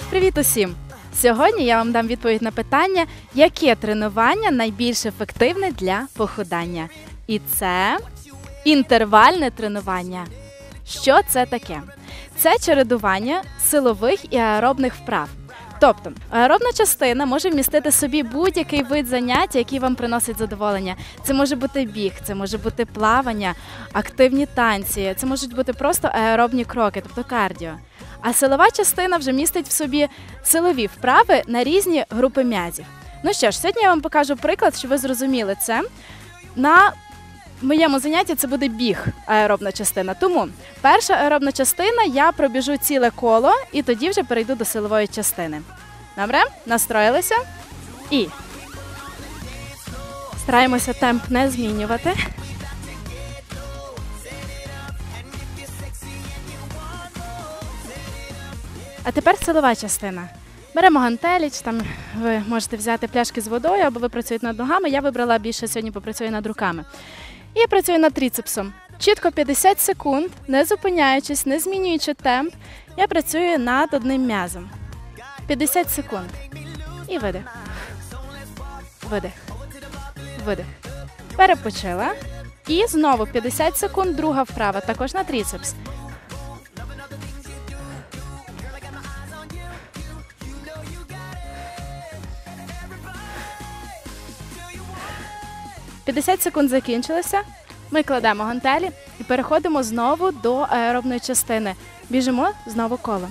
Привіт усім! Сьогодні я вам дам відповідь на питання, яке тренування найбільш ефективне для похудання. І це інтервальне тренування. Що це таке? Це чередування силових і аеробних вправ. Тобто, аеробна частина може вмістити собі будь-який вид заняття, який вам приносить задоволення. Це може бути біг, це може бути плавання, активні танці, це можуть бути просто аеробні кроки, тобто кардіо. А силова частина вже містить в собі силові вправи на різні групи м'язів. Ну що ж, сьогодні я вам покажу приклад, щоб ви зрозуміли це. На моєму занятті це буде біг, аеробна частина. Тому перша аеробна частина, я пробіжу ціле коло і тоді вже перейду до силової частини. Добре? Настроїлися? І стараємося темп не змінювати. А тепер силова частина. Беремо гантелі, там ви можете взяти пляшки з водою, або ви працюєте над ногами. Я вибрала більше сьогодні попрацюю над руками. І працюю над трицепсом. Чітко 50 секунд, не зупиняючись, не змінюючи темп, я працюю над одним м'язом. 50 секунд. І видих. Видих. Видих. Перепочила. І знову 50 секунд, друга вправа, також на трицепс. «50 секунд закінчилося, ми кладемо гантелі і переходимо знову до аеробної частини. Біжимо знову колом.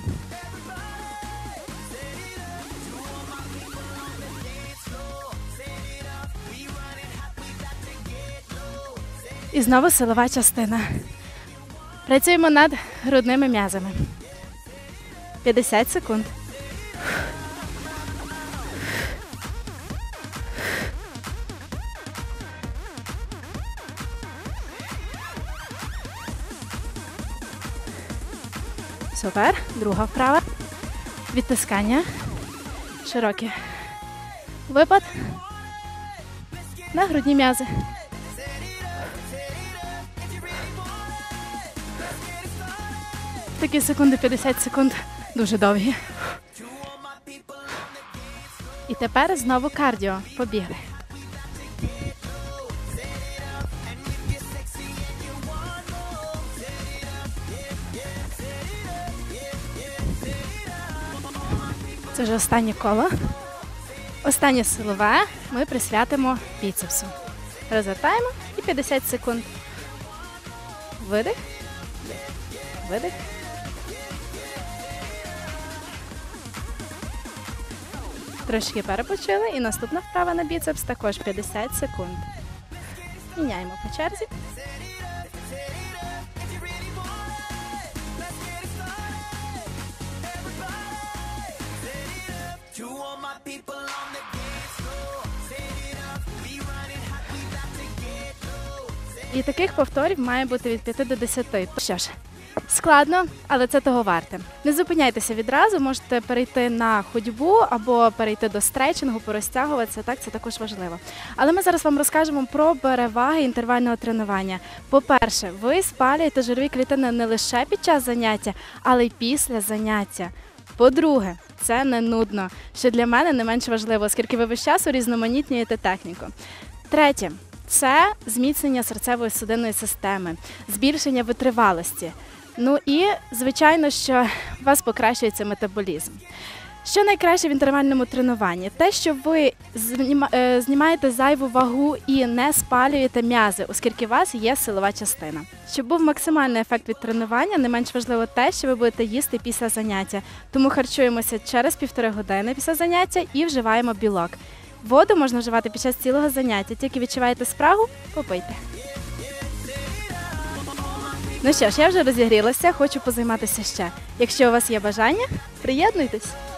І знову силова частина. Працюємо над грудними м'язами. 50 секунд. Супер. Друга вправа. Відтискання. Широкий випад на грудні м'язи. Такі секунди, 50 секунд. Дуже довгі. І тепер знову кардіо. Побігли. Це вже останнє коло. Останнє силове ми присвятимо біцепсу. Розвертаємо і 50 секунд. Видих. Видих. Трошки перепочили. І наступна вправа на біцепс також 50 секунд. Міняємо по черзі. І таких повторів має бути від 5 до 10. Що ж, складно, але це того варте. Не зупиняйтеся відразу, можете перейти на ходьбу або перейти до стретчингу, порозтягуватися, так, це також важливо. Але ми зараз вам розкажемо про переваги інтервального тренування. По-перше, ви спалюєте жирові клітини не лише під час заняття, але й після заняття. По-друге, це не нудно, що для мене не менш важливо, оскільки ви весь час урізноманітнюєте техніку. Третє. Це зміцнення серцево-судинної системи, збільшення витривалості. Ну і, звичайно, що у вас покращується метаболізм. Що найкраще в інтервальному тренуванні? Те, що ви знімаєте зайву вагу і не спалюєте м'язи, оскільки у вас є силова частина. Щоб був максимальний ефект від тренування, не менш важливо те, що ви будете їсти після заняття. Тому харчуємося через 1,5 години після заняття і вживаємо білок. Воду можна вживати під час цілого заняття. Тільки відчуваєте спрагу – попийте. Ну що ж, я вже розігрілася, хочу позайматися ще. Якщо у вас є бажання, приєднуйтесь!